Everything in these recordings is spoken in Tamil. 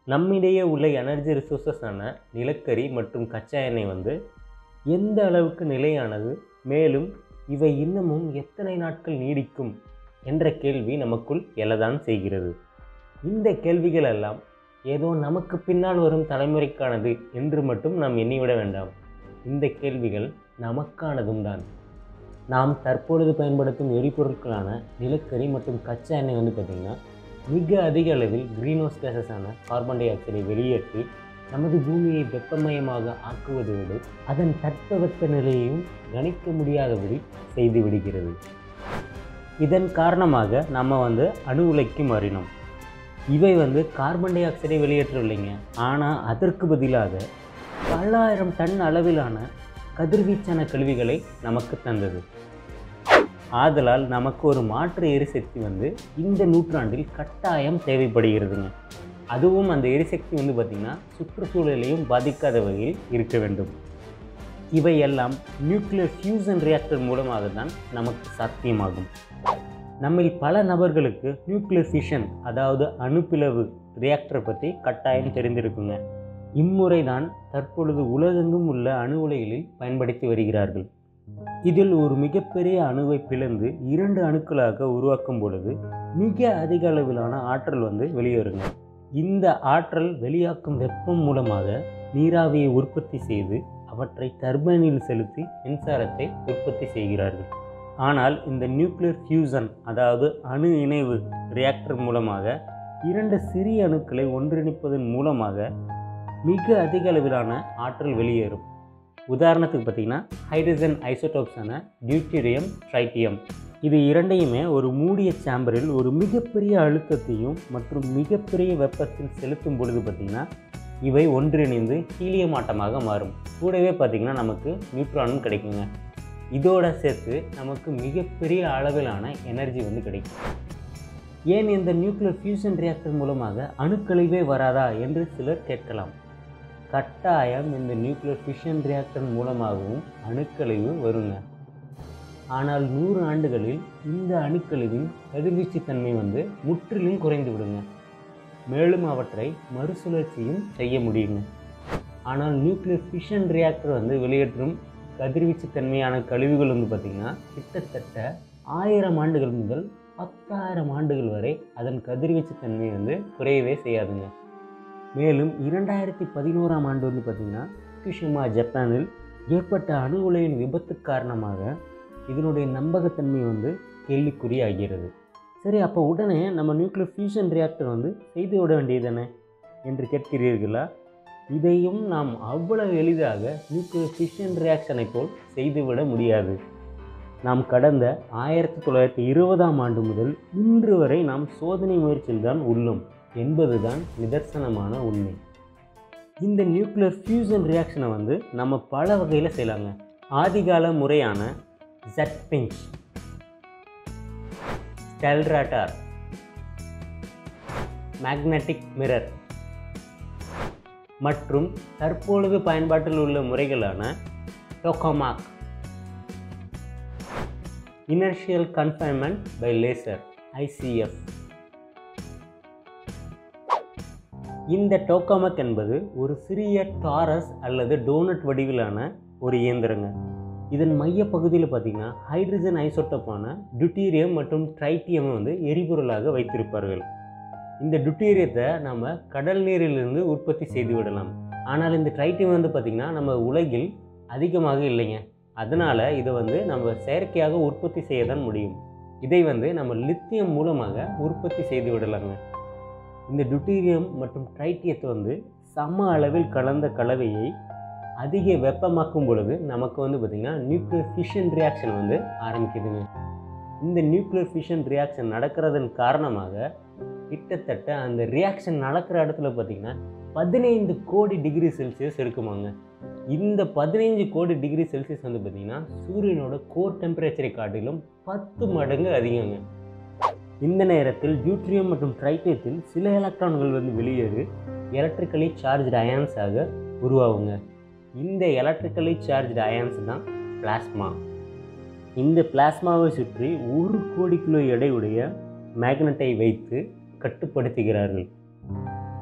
நம்மிடையே உள்ள எனர்ஜி ரிசோர்ஸஸான நிலக்கரி மற்றும் கச்சா எண்ணெய் வந்து எந்த அளவுக்கு நிலையானது, மேலும் இவை இன்னமும் எத்தனை நாட்கள் நீடிக்கும் என்ற கேள்வி நமக்குள் எழதான் செய்கிறது. இந்த கேள்விகள் எல்லாம் ஏதோ நமக்கு பின்னால் வரும் தலைமுறைக்கானது என்று மட்டும் நாம் எண்ணிவிட வேண்டாம். இந்த கேள்விகள் நமக்கானதும் தான். நாம் தற்பொழுது பயன்படுத்தும் எரிபொருட்களான நிலக்கரி மற்றும் கச்சா எண்ணெய் வந்து பார்த்திங்கன்னா மிக அதிக அளவில் கிரீன் ஹவுஸ் கேஸஸான கார்பன் டை ஆக்சைடை வெளியேற்றி நமது பூமியை வெப்பமயமாக ஆக்குவதோடு அதன் தட்பவெப்ப நிலையையும் கணிக்க முடியாதபடி செய்து விடுகிறது. இதன் காரணமாக நம்ம அணு உலைக்கு மாறினோம். இவை கார்பன் டை ஆக்சைடை வெளியேற்றவில்லைங்க, ஆனால் அதற்கு பதிலாக பல ஆயிரம் டன் அளவிலான கதிர்வீச்சான கழிவுகளை நமக்கு தந்தது. ஆதலால் நமக்கு ஒரு மாற்று எரிசக்தி இந்த நூற்றாண்டில் கட்டாயம் தேவைப்படுகிறதுங்க. அதுவும் அந்த எரிசக்தி பார்த்திங்கன்னா சுற்றுச்சூழலையும் பாதிக்காத வகையில் இருக்க வேண்டும். இவையெல்லாம் நியூக்ளியர் ஃபியூசன் ரியாக்டர் மூலமாக தான் நமக்கு சாத்தியமாகும். நம்மில் பல நபர்களுக்கு நியூக்ளியர் ஃபிஷன், அதாவது அணுப்பிளவு ரியாக்டரை பற்றி கட்டாயம் தெரிந்திருக்குங்க. இம்முறை தான் தற்பொழுது உலகெங்கும் உள்ள அணு உலைகளில் பயன்படுத்தி வருகிறார்கள். இதில் ஒரு மிகப்பெரிய அணுவை பிளந்து 2 அணுக்களாக உருவாக்கும் பொழுது மிக அதிக அளவிலான ஆற்றல் வெளியேறுங்க. இந்த ஆற்றல் வெளியாக்கும் வெப்பம் மூலமாக நீராவியை உற்பத்தி செய்து அவற்றை டர்பைனில் செலுத்தி மின்சாரத்தை உற்பத்தி செய்கிறார்கள். ஆனால் இந்த நியூக்ளியர் ஃபியூசன், அதாவது அணு இணைவு ரியாக்டர் மூலமாக 2 சிறிய அணுக்களை ஒன்றிணைப்பதன் மூலமாக மிக அதிக அளவிலான ஆற்றல் வெளியேறும். உதாரணத்துக்கு பார்த்திங்கன்னா ஹைட்ரஜன் ஐசோடோப்ஸான டியூட்டீரியம், ட்ரைட்டியம், இது இரண்டையுமே ஒரு மூடிய சாம்பரில் ஒரு மிகப்பெரிய அழுத்தத்தையும் மற்றும் மிகப்பெரிய வெப்பத்தில் செலுத்தும் பொழுது பார்த்திங்கன்னா இவை ஒன்றிணைந்து ஹீலியம் ஆட்டமாக மாறும். கூடவே பார்த்திங்கன்னா நமக்கு நியூட்ரானும் கிடைக்குங்க. இதோட சேர்த்து நமக்கு மிகப்பெரிய அளவிலான எனர்ஜி கிடைக்கும். ஏன் இந்த நியூக்ளியர் ஃபியூஷன் ரியாக்டர் மூலமாக அணுக்கழிவே வராதா என்று சிலர் கேட்கலாம். கட்டாயம் இந்த நியூக்ளியர் ஃபியூஷன் ரியாக்டர் மூலமாகவும் அணுக்கழிவு வருங்க. ஆனால் 100 ஆண்டுகளில் இந்த அணுக்கழிவின் கதிர்வீச்சு தன்மை முற்றிலும் குறைந்து விடுங்க. மேலும் அவற்றை மறுசுழற்சியும் செய்ய முடியுங்க. ஆனால் நியூக்ளியர் ஃபியூஷன் ரியாக்டர் வெளியேற்றும் கதிர்வீச்சு தன்மையான கழிவுகள் பார்த்திங்கன்னா கிட்டத்தட்ட 1000 ஆண்டுகள் முதல் 10,000 ஆண்டுகள் வரை அதன் கதிர்வீச்சு தன்மை குறையவே செய்யாதுங்க. மேலும் 2011ஆம் ஆண்டு பார்த்திங்கன்னா ஃபுகுஷிமா, ஜப்பானில் ஏற்பட்ட அணு உலையின் விபத்து காரணமாக இதனுடைய நம்பகத்தன்மை கேள்விக்குறியாகிறது. சரி, அப்போ உடனே நம்ம நியூக்ளியர் ஃபியூஷன் ரியாக்டர் செய்து விட வேண்டியதானே என்று கேட்கிறீர்களா? இதையும் நாம் அவ்வளவு எளிதாக நியூக்ளியர் ஃபிஷன் ரியாக்ஷனை போல் செய்துவிட முடியாது. நாம் கடந்த 1920ஆம் ஆண்டு முதல் இன்று வரை நாம் சோதனை முயற்சியில் தான் உள்ளோம் என்பதுதான் நிதர்சனமான உண்மை. இந்த நியூக்ளியர் ஃபியூசன் ரியாக்ஷனை நம்ம பல வகையில் செய்யலாங்க. ஆதிகால முறையான ஜெட்-பிஞ்ச், ஸ்டெல்ராட்டார், மேக்னெட்டிக் மிரர் மற்றும் தற்பொழுது பயன்பாட்டில் உள்ள முறைகளான tokamak, inertial confinement by laser, ICF. இந்த டோகாமாக் என்பது ஒரு சிறிய டாரஸ் அல்லது டோனட் வடிவிலான ஒரு இயந்திரங்க. இதன் மைய பகுதியில் பார்த்திங்கன்னா ஹைட்ரஜன் ஐசோட்டோப்பான டியூட்டீரியம் மற்றும் ட்ரைட்டியம் எரிபொருளாக வைத்திருப்பார்கள். இந்த டியூட்டீரியத்தை நம்ம கடல் நீரிலிருந்து உற்பத்தி செய்து விடலாம். ஆனால் இந்த ட்ரைட்டியம் பார்த்திங்கன்னா நம்ம உலகில் அதிகமாக இல்லைங்க. அதனால் இதை நம்ம செயற்கையாக உற்பத்தி செய்ய தான் முடியும். இதை நம்ம லித்தியம் மூலமாக உற்பத்தி செய்து விடலாங்க. இந்த டியூட்டீரியம் மற்றும் ட்ரைட்டியத்தை சம அளவில் கலந்த கலவையை அதிக வெப்பமாக்கும் பொழுது நமக்கு பார்த்திங்கன்னா நியூக்ளியர் ஃபிஷன் ரியாக்ஷன் ஆரம்பிக்குதுங்க. இந்த நியூக்ளியர் ஃபிஷன் ரியாக்ஷன் நடக்கிறதன் காரணமாக கிட்டத்தட்ட அந்த ரியாக்ஷன் நடக்கிற இடத்துல பார்த்திங்கன்னா 15 கோடி டிகிரி செல்சியஸ் இருக்குமாங்க. இந்த 15 கோடி டிகிரி செல்சியஸ் பார்த்திங்கன்னா சூரியனோட கோர் டெம்பரேச்சரை காட்டிலும் 10 மடங்கு அதிகங்க. இந்த நேரத்தில் டியூட்டீரியம் மற்றும் ட்ரைட்டியத்தில் சில எலக்ட்ரான்கள் வெளியேறி எலக்ட்ரிக்கலி சார்ஜ்டு அயான்ஸாக உருவாகுங்க. இந்த எலக்ட்ரிக்கலி சார்ஜ்டு அயான்ஸ் தான் பிளாஸ்மா. இந்த பிளாஸ்மாவை சுற்றி 1 கோடி கிலோ எடையுடைய மேக்னெட்டை வைத்து கட்டுப்படுத்துகிறார்கள்.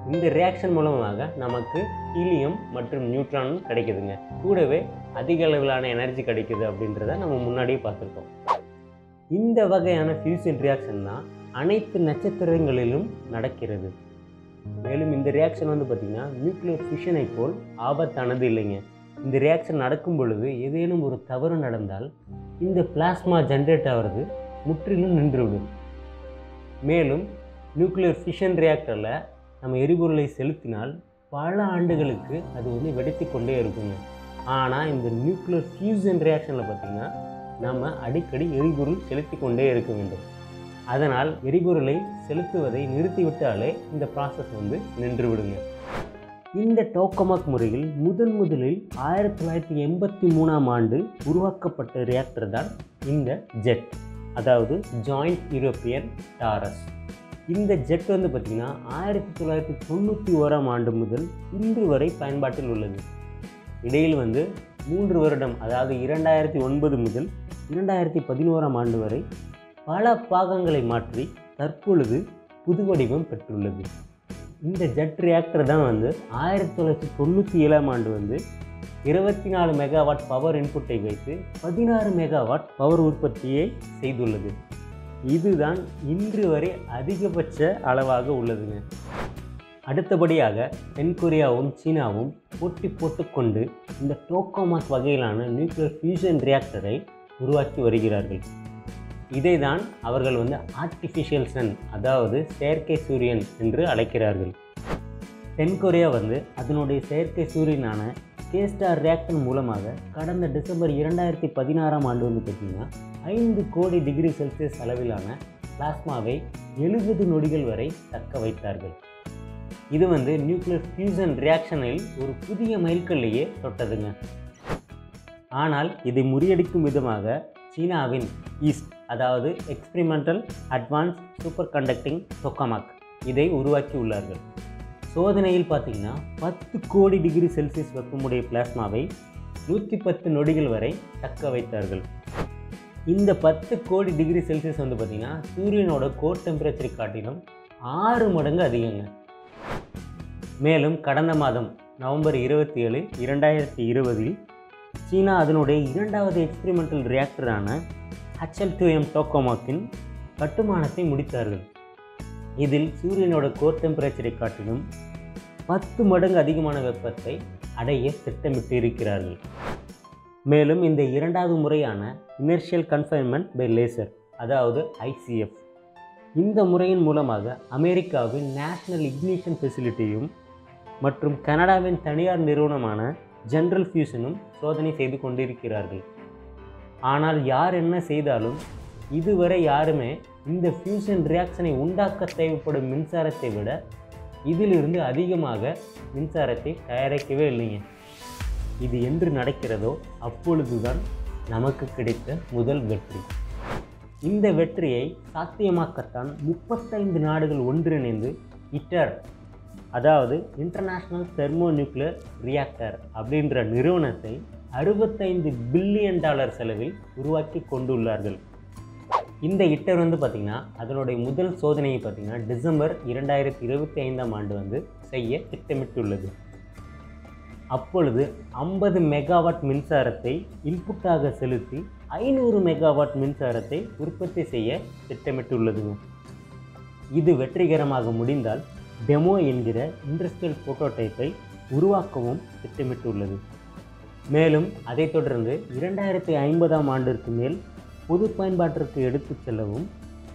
இந்த ரியாக்ஷன் மூலமாக நமக்கு ஹீலியம் மற்றும் நியூட்ரானும் கிடைக்குதுங்க. கூடவே அதிக அளவிலான எனர்ஜி கிடைக்குது அப்படின்றத நம்ம முன்னாடியே பார்த்துருக்கோம். இந்த வகையான ஃபியூஷன் ரியாக்ஷன் தான் அனைத்து நட்சத்திரங்களிலும் நடக்கிறது. மேலும் இந்த ரியாக்ஷன் பார்த்திங்கன்னா நியூக்ளியர் ஃபியூஷனை போல் ஆபத்தானது இல்லைங்க. இந்த ரியாக்ஷன் நடக்கும் பொழுது ஏதேனும் ஒரு தவறு நடந்தால் இந்த பிளாஸ்மா ஜென்ரேட் ஆகிறது முற்றிலும் நின்றுவிடும். மேலும் நியூக்ளியர் ஃபியூஷன் ரியாக்டரில் நம்ம எரிபொருளை செலுத்தினால் பல ஆண்டுகளுக்கு அது வெடித்து கொண்டே இருக்குங்க. ஆனால் இந்த நியூக்ளியர் ஃபியூஷன் ரியாக்ஷனில் பார்த்திங்கன்னா நம்ம அடிக்கடி எரிபொருள் செலுத்தி கொண்டே இருக்க வேண்டும். அதனால் எரிபொருளை செலுத்துவதை நிறுத்திவிட்டாலே இந்த ப்ராசஸ் நின்று விடுங்க. இந்த டோக்கமாக் முறையில் முதலில் 1983ஆம் ஆண்டு உருவாக்கப்பட்ட ரியாக்டர் தான் இந்த ஜெட், அதாவது ஜாயிண்ட் யூரோப்பியன் டாரஸ். இந்த ஜெட் பார்த்திங்கன்னா 1991ஆம் ஆண்டு முதல் இன்று வரை பயன்பாட்டில் உள்ளது. இடையில் 3 வருடம், அதாவது 2009 முதல் 2011ஆம் ஆண்டு வரை பல பாகங்களை மாற்றி தற்பொழுது புது வடிவம் பெற்றுள்ளது. இந்த ஜெட் ரியாக்டர் தான் 1997ஆம் ஆண்டு 24 மெகாவாட் பவர் இன்புட்டை வைத்து 16 மெகாவாட் பவர் உற்பத்தியை செய்துள்ளது. இதுதான் இன்று வரை அதிகபட்ச அளவாக உள்ளதுங்க. அடுத்தபடியாக தென்கொரியாவும் சீனாவும் போட்டி போட்டுக்கொண்டு இந்த டோக்கமாக் வகையிலான நியூக்ளியர் ஃபியூஷன் ரியாக்டரை உருவாக்கி வருகிறார்கள். இதை தான் அவர்கள் ஆர்டிஃபிஷியல் சன், அதாவது செயற்கை சூரியன் என்று அழைக்கிறார்கள். தென்கொரியா அதனுடைய செயற்கை சூரியனான கேஸ்டார் ரியாக்டர் மூலமாக கடந்த டிசம்பர் 2016ஆம் ஆண்டு பார்த்திங்கன்னா 5 கோடி டிகிரி செல்சியஸ் அளவிலான பிளாஸ்மாவை 70 நொடிகள் வரை தக்க வைத்தார்கள். இது நியூக்ளியர் ஃபியூஷன் ரியாக்ஷனில் ஒரு புதிய மைல்கல்லையே தொட்டதுங்க. ஆனால் இதை முறியடிக்கும் விதமாக சீனாவின் ஈஸ்ட், அதாவது experimental advanced superconducting tokamak, இதை உருவாக்கி உள்ளார்கள். சோதனையில் பார்த்திங்கன்னா 10 கோடி டிகிரி செல்சியஸ் வெப்பமுடைய பிளாஸ்மாவை 110 நொடிகள் வரை தக்க வைத்தார்கள். இந்த 10 கோடி டிகிரி செல்சியஸ் பார்த்திங்கன்னா சூரியனோட கோர் டெம்பரேச்சரை காட்டிலும் 6 மடங்கு அதிகங்க. மேலும் கடந்த மாதம் நவம்பர் 27, 2020 சீனா அதனுடைய 2வது எக்ஸ்பிரிமெண்டல் ரியாக்டரான HL2M டோக்கமாக்கின் கட்டுமானத்தை முடித்தார்கள். இதில் சூரியனோட கோர் டெம்பரேச்சரை காட்டிலும் 10 மடங்கு அதிகமான வெப்பத்தை அடைய திட்டமிட்டு இருக்கிறார்கள். மேலும் இந்த 2வது முறையான இனர்ஷியல் கன்ஃபைன்மெண்ட் பை லேசர், அதாவது ICF, இந்த முறையின் மூலமாக அமெரிக்காவின் நேஷனல் இக்னிஷன் ஃபெசிலிட்டியும் மற்றும் கனடாவின் தனியார் நிறுவனமான ஜென்ரல் ஃபியூஷனும் சோதனை செய்து கொண்டிருக்கிறார்கள். ஆனால் யார் என்ன செய்தாலும் இதுவரை யாருமே இந்த ஃபியூஷன் ரியாக்ஷனை உண்டாக்க தேவைப்படும் மின்சாரத்தை விட இதிலிருந்து அதிகமாக மின்சாரத்தை தயாரிக்கவே இல்லைங்க. இது என்று நடக்கிறதோ அப்பொழுதுதான் நமக்கு கிடைத்த முதல் வெற்றி. இந்த வெற்றியை சாத்தியமாக்கத்தான் 35 நாடுகள் ஒன்றிணைந்து ITER, அதாவது இன்டர்நேஷ்னல் தெர்மோ நியூக்ளியர் ரியாக்டர் அப்படின்ற நிறுவனத்தை $65 பில்லியன் செலவில் உருவாக்கி கொண்டுள்ளார்கள். இந்த ITER பார்த்திங்கன்னா அதனுடைய முதல் சோதனையை பார்த்திங்கன்னா டிசம்பர் 2025ஆம் ஆண்டு செய்ய திட்டமிட்டுள்ளது. அப்பொழுது 50 மெகாவாட் மின்சாரத்தை இன்புட்டாக செலுத்தி 500 மெகாவாட் மின்சாரத்தை உற்பத்தி செய்ய திட்டமிட்டுள்ளதுங்க. இது வெற்றிகரமாக முடிந்தால் டெமோ என்கிற இண்டஸ்ட்ரியல் புரோட்டோடைப்பை உருவாக்கவும் திட்டமிட்டுள்ளது. மேலும் அதைத் தொடர்ந்து 2050ஆம் ஆண்டிற்கு மேல் பொது பயன்பாட்டிற்கு எடுத்துச் செல்லவும்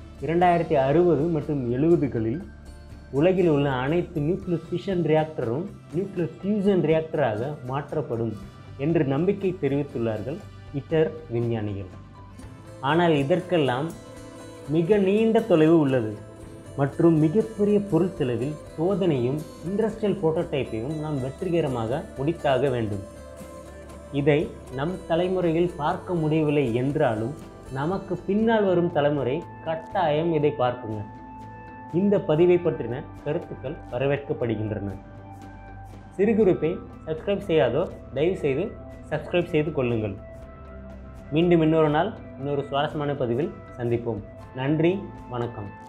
2060 மற்றும் 70களில் உலகில் உள்ள அனைத்து நியூக்ளியர் ஃபியூஷன் ரியாக்டரும் நியூக்ளியர் ஃபியூஷன் ரியாக்டராக மாற்றப்படும் என்று நம்பிக்கை தெரிவித்துள்ளார்கள் ITER விஞ்ஞானிகள். ஆனால் இதற்கெல்லாம் மிக நீண்ட தொலைவு உள்ளது மற்றும் மிகப்பெரிய பொருள் செலவில் சோதனையும் இண்டஸ்ட்ரியல் புரோட்டோடைப்பையும் நாம் வெற்றிகரமாக முடித்தாக வேண்டும். இதை நம் தலைமுறையில் பார்க்க முடியவில்லை என்றாலும் நமக்கு பின்னால் வரும் தலைமுறை கட்டாயம் இதை பார்க்குங்க. இந்த பதிவை பற்றின கருத்துக்கள் வரவேற்கப்படுகின்றன. சிறுகுறிப்பை சப்ஸ்கிரைப் செய்யாதோர் தயவுசெய்து சப்ஸ்கிரைப் செய்து கொள்ளுங்கள். மீண்டும் இன்னொரு நாள் இன்னொரு சுவாரஸ்யமான பதிவில் சந்திப்போம். நன்றி, வணக்கம்.